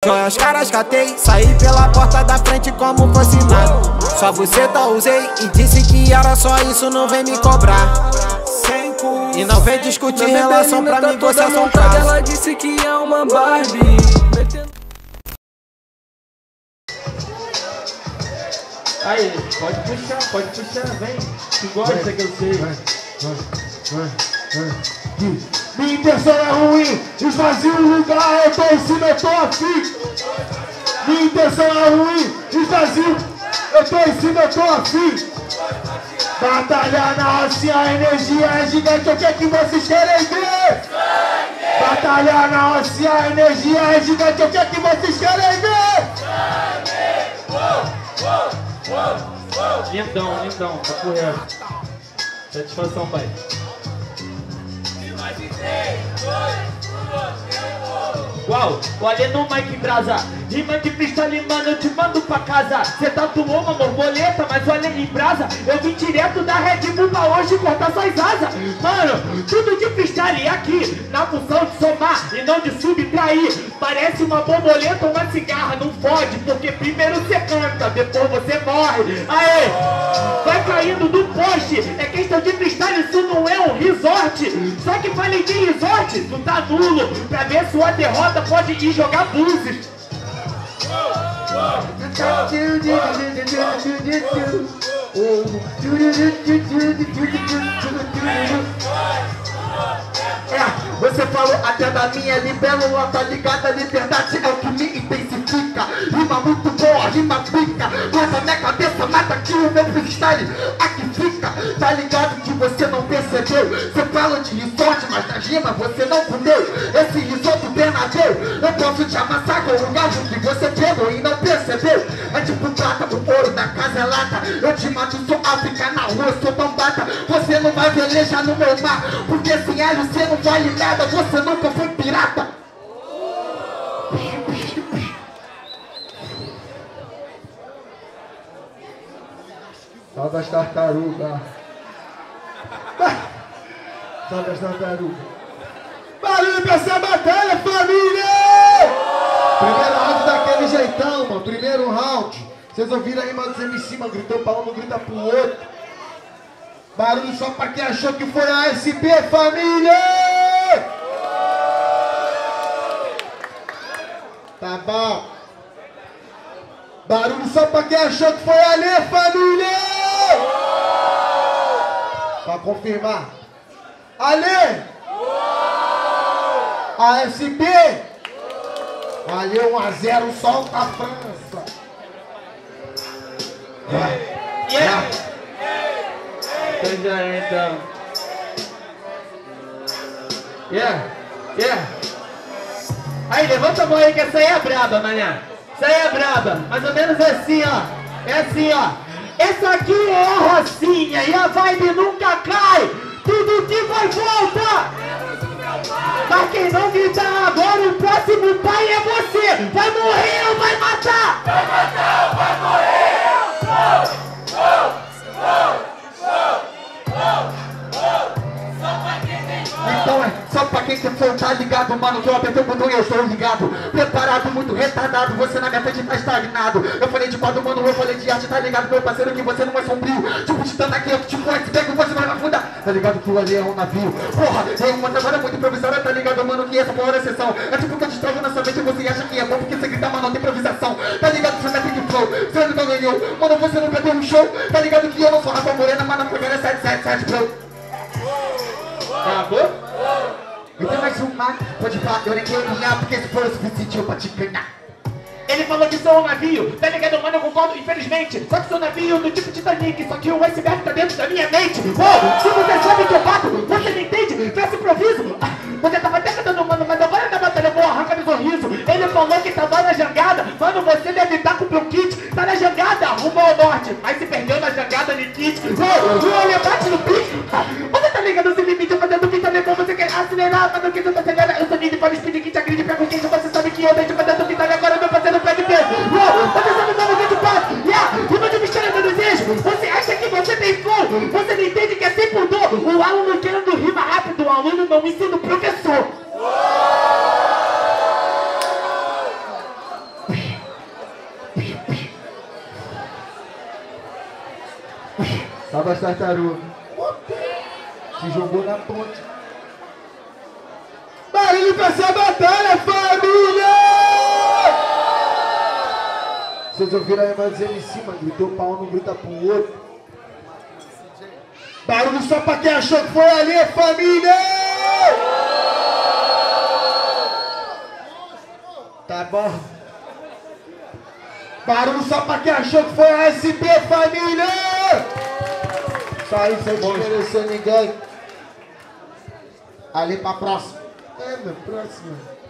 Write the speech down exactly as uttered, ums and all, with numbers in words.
Joias caras catei, saí pela porta da frente como fosse nada. Só você tá usei e disse que era só isso, não vem me cobrar. E não vem discutir relação pra mim, você é só um caso. Ela disse que é uma Barbie. Aí, pode puxar, pode puxar, vem. Tu gosta que eu sei. Vai, vai, vai, vai. Minha intenção é ruim, esvazio o lugar, eu tô em cima, eu tô afim. Minha intenção é ruim, esvazio, eu tô em cima, eu tô afim. Batalhar na rocinha, a energia é gigante, o que é que vocês querem ver? Batalhar na rocinha, a energia é gigante, o que é que vocês querem ver? Lindão, lindão, tá correto. Satisfação, pai. Uau, olha no Mike Brasa, rima de freestyle, mano, eu te mando pra casa. Cê tatuou uma borboleta, mas olha em brasa. Eu vim direto da Red Bull pra hoje cortar suas asas. Mano, tudo de freestyle aqui, na função de somar e não de subtrair. Parece uma borboleta ou uma cigarra, não fode, porque primeiro você canta, depois você morre. Aê, vai caindo do poste, é questão de freestyle, isso não é um resort. Só que falei de resort, tu tá nulo, pra ver sua derrota pode ir jogar búzios. É, você falou até da minha libélula, tá ligada? Liberdade é o que me intensifica. Rima muito boa, rima pica. Mas a minha cabeça mata aqui o meu freestyle. Aqui fica, tá ligado que você não percebeu. Você fala de resort, mas na rima você não comeu. Esse risoto Bernabéu, eu posso te amassar com o gajo que você pegou e não percebeu. É tipo prata, o ouro da casa é lata. Eu te mato, sou África na rua, eu sou bambata. Você não vai velejar no meu mar, porque sem alho você não vale nada, você nunca foi pirata. Salve as tartarugas. Salve as tartarugas. Barulho pra essa batalha, família! Primeiro round daquele jeitão, mano. Primeiro round. Vocês ouviram aí, mano, em cima, gritou pra um, não grita pro outro. Barulho só pra quem achou que foi a S B, família! Tá bom. Barulho só pra quem achou que foi a Lê, família! Pra confirmar. Ale! A S B! Valeu, um a zero, solta a França! Yeah. Então já é, então. Yeah, yeah. Aí, levanta a mão aí que essa aí é braba, mané. Essa aí é braba. Mais ou menos assim, ó. É assim, ó. Essa aqui é a rocinha e a vibe nunca cai. Tudo que vai volta. Mas quem não gritar agora, o próximo pai é você. Vai morrer ou vai matar? Vai matar ou vai morrer? Oh, oh, oh, oh, oh. Então é só pra quem que for, tá ligado, mano, que eu apertei o botão e eu estou ligado. Preparado, muito retardado, você na minha frente tá estagnado. Eu falei de quadro, mano, eu falei de arte, tá ligado, meu parceiro, que você não é sombrio. Tipo, titã aqui, eu tipo, um iceberg, você vai afundar. Tá ligado que o ali é um navio. Porra, tem uma trabalha muito improvisada, tá ligado, mano, que essa porra é exceção. É tipo que eu destrago na sua mente e você acha que é bom porque você grita, mano, não tem improvisação. Tá ligado que você não é big flow, você nunca ganhou. Mano, você nunca deu um show. Tá ligado que eu não sou Rafa Morena, mas na primeira é sete sete sete, bro. Acabou? Então mais uma, pode falar, eu nem quero ganhar, porque se for o suficiente pra te ganhar. Ele falou que sou um navio, tá ligado, mano, eu concordo, infelizmente. Só que sou um navio do tipo Titanic, só que o iceberg tá dentro da minha mente. Oh, se você sabe que eu bato, você não entende, peço improviso. Ah, você tava até cantando, mano, mas agora na batalha eu vou arrancar meu sorriso. Ele falou que tava na jangada, mano, você deve estar com o meu kit. Tá na jangada, rumo ao norte, mas se perdeu na jangada de kit. Oh, o olho bate no bicho. Ah, você tá ligado, sem limite, eu fazendo pista, levou, você quer acelerar, mas não quis, eu tô acelerando. Eu sou nível para o speed, kit, agride, pega o quente, você sabe que eu deixo fazendo pista, agora meu parceiro pede peso. Oh, você sabe como que tu passa, yeah, rima de mistério do desejo. Você acha que você tem flow, você não entende que é sem pudor. O aluno querendo rima rápido, o aluno não ensina o professor. Tava as tartarugas. Se jogou na ponte. Barulho pra essa batalha, família! Vocês ouviram aí mais em cima? Gritou pra um, não grita pro outro. Barulho só pra quem achou que foi ali, família! Tá bom? Barulho só pra quem achou que foi a S P, família! Só isso aí, não mereceu ninguém. Ali pra próxima. É, meu, próximo.